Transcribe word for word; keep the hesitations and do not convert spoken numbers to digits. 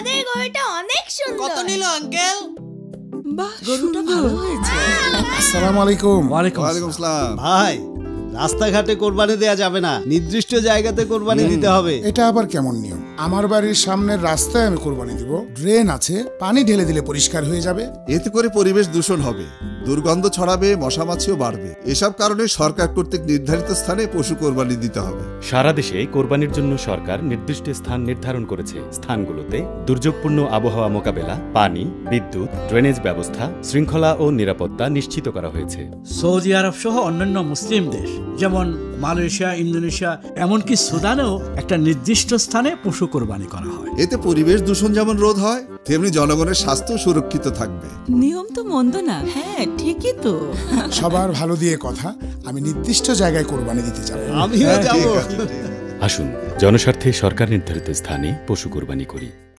আমাদের গরুটা অনেক সুন্দর। কত নিল আঙ্কেল? বাহ, গরুটা ভালো হয়েছে। আসসালামু আলাইকুম। ওয়ালাইকুম আসসালাম। ভাই, রাস্তাঘাটে কোরবানি দেয়া যাবে না, নির্দিষ্ট জায়গাতে কোরবানি দিতে হবে। এটা আবার কেমন নিয়ম? আমার বাড়ির সামনের রাস্তায় আমি কোরবানি দিব, ড্রেন আছে, পানি ঢেলে দিলে পরিষ্কার হয়ে যাবে। এতে করে পরিবেশ দূষণ হবে, দুর্গন্ধ ছড়াবে, মশা মাছিও বাড়বে। এসব কারণে সরকার কর্তৃক নির্ধারিত স্থানে পশু কোরবানি দিতে হবে। সারা দেশে কোরবানির জন্য সরকার নির্দিষ্ট স্থান নির্ধারণ করেছে। স্থানগুলোতে দুর্যোগপূর্ণ আবহাওয়া মোকাবেলা, পানি, বিদ্যুৎ, ড্রেনেজ ব্যবস্থা, শৃঙ্খলা ও নিরাপত্তা নিশ্চিত করা হয়েছে। সৌদি আরব সহ অন্যান্য মুসলিম দেশ যেমন মালয়েশিয়া, ইন্দোনেশিয়া, এমনকি সুদানেও একটা নির্দিষ্ট স্থানে পশু কোরবানি করা হয়। এতে পরিবেশ দূষণ যেমন রোধ হয়, তেমনি জনগণের স্বাস্থ্য সুরক্ষিত থাকবে। নিয়ম তো মন্দ না। হ্যাঁ, ঠিকই তো। সবার ভালো দিয়ে কথা, আমি নির্দিষ্ট জায়গায় কোরবানি দিতে যাব। আমিও যাব। আসুন, জনস্বার্থে সরকার নির্ধারিত স্থানে পশু কোরবানি করি।